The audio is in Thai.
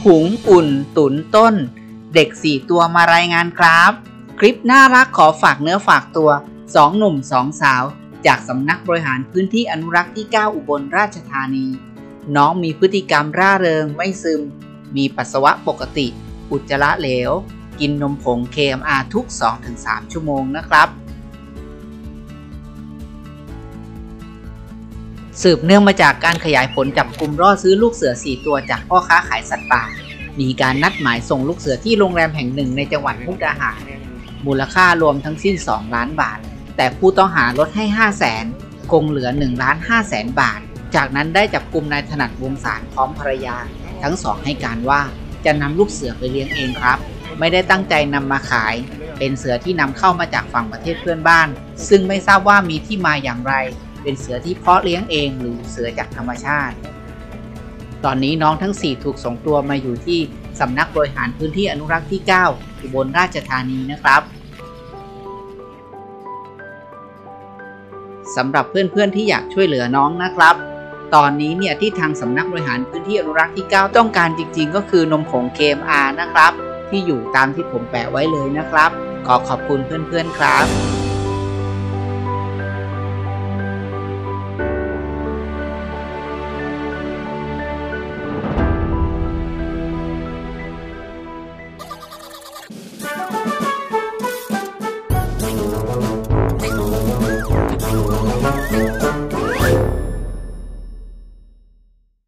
หุงอุ่นตุ๋นต้นเด็ก4ตัวมารายงานครับคลิปน่ารักขอฝากเนื้อฝากตัว2หนุ่ม2สาวจากสำนักบริหารพื้นที่อนุรักษ์ที่9อุบลราชธานีน้องมีพฤติกรรมร่าเริงไม่ซึมมีปัสสาวะปกติอุจจาระเหลวกินนมผง KMR ทุก 2-3 ชั่วโมงนะครับสืบเนื่องมาจากการขยายผลจับกุมล่อซื้อลูกเสือ4ตัวจากพ่อค้าขายสัตว์ป่ามีการนัดหมายส่งลูกเสือที่โรงแรมแห่งหนึ่งในจังหวัดมุกดาหารมูลค่ารวมทั้งสิ้น2 ล้านบาทแต่ผู้ต้องหาลดให้ 500,000 คงเหลือ 1,500,000 บาทจากนั้นได้จับกุมนายถนัดวงศ์สารพร้อมภรรยาทั้งสองให้การว่าจะนำลูกเสือไปเลี้ยงเองครับไม่ได้ตั้งใจนำมาขายเป็นเสือที่นำเข้ามาจากฝั่งประเทศเพื่อนบ้านซึ่งไม่ทราบว่ามีที่มาอย่างไรเป็นเสือที่เพาะเลี้ยงเองหรือเสือจากธรรมชาติตอนนี้น้องทั้ง4ถูกส่งตัวมาอยู่ที่สำนักบริหารพื้นที่อนุรักษ์ที่9อุบลราชธานีนะครับสำหรับเพื่อนๆที่อยากช่วยเหลือน้องนะครับตอนนี้เนี่ยที่ทางสำนักบริหารพื้นที่อนุรักษ์ที่9ต้องการจริงๆก็คือนมผง KMR นะครับที่อยู่ตามที่ผมแปะไว้เลยนะครับขอบคุณเพื่อนๆครับ